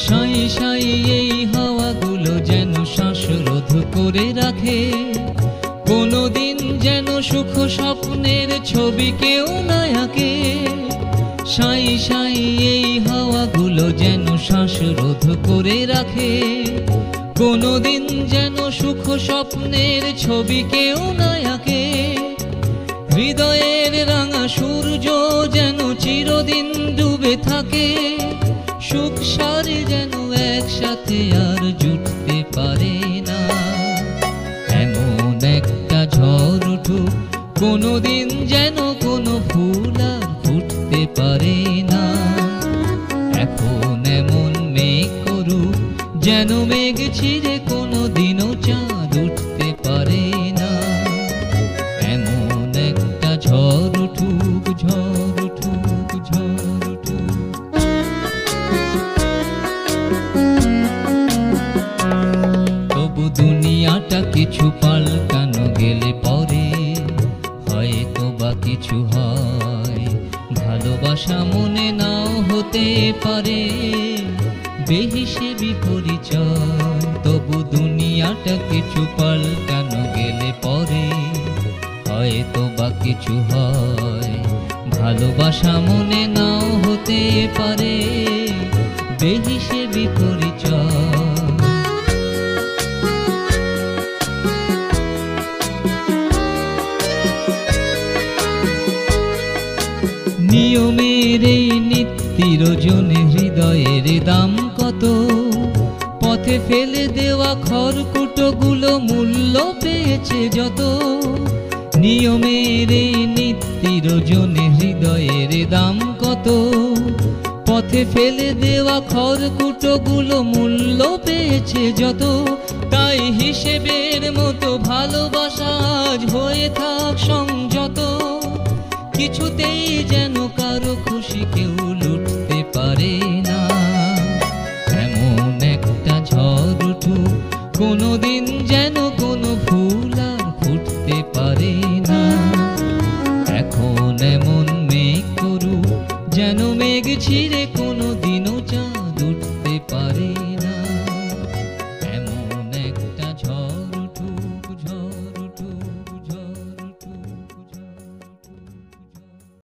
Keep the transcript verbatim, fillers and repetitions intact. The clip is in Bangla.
সাই সাই এই হাওয়াগুলো যেন শ্বাসরোধ করে রাখে, কোনোদিন যেন সুখ স্বপ্নের ছবি কেউ না আঁকে। সাই সাই এই হাওয়াগুলো যেন শ্বাসরোধ করে রাখে, কোনোদিন যেন সুখ স্বপ্নের ছবি কেউ না আঁকে। হৃদয়ের রাঙা সূর্য যেন চিরদিন ডুবে থাকে, সুখ সারে যেন একসাথে আর জুটতে পারে না। এমন একটা ঝড় উঠুক কোনোদিন যেন কোনো ফুল আর ফুটতে পারে না। এখন এমন মেঘ করুক যেন মেঘ ছিঁড়ে কোনোদিনও চাঁদ উঠতে পারে না। এমন একটা ঝড় উঠুক, ঝড় উঠুক, ঝড় উঠুক। তবু দুনিয়াটা কিছু পাল্টানো গেলে পরে হয়তো বা কিছু হয়। ভালোবাসা মনে নাও হতে পারে বেহিসেবি পরিচয়। তবু দুনিয়াটা কিছু পাল্টানো গেলে পরে হয়তো বা কিছু হয়। ভালোবাসা মনে নাও হতে পারে বেহিসেবি পরিচয়। নিয়মের এই নিত্যির ওজনে হৃদয়ের দাম কত, পথে ফেলে দেওয়া খড়কুটোগুলো মূল্য পেয়েছে যত। নিয়মের এই নিত্যির ওজনে হৃদয়ের দাম কত, পথে ফেলে দেওয়া খড়কুটোগুলো মূল্য পেয়েছে যত। তাই হিসেবের মতো ভালোবাসা আজ হয়ে থাক সংযত, কিছুতেই যেন কারো খুশি কেউ লুটতে পারে না। এমন একটা ঝড় উঠুক কোনোদিন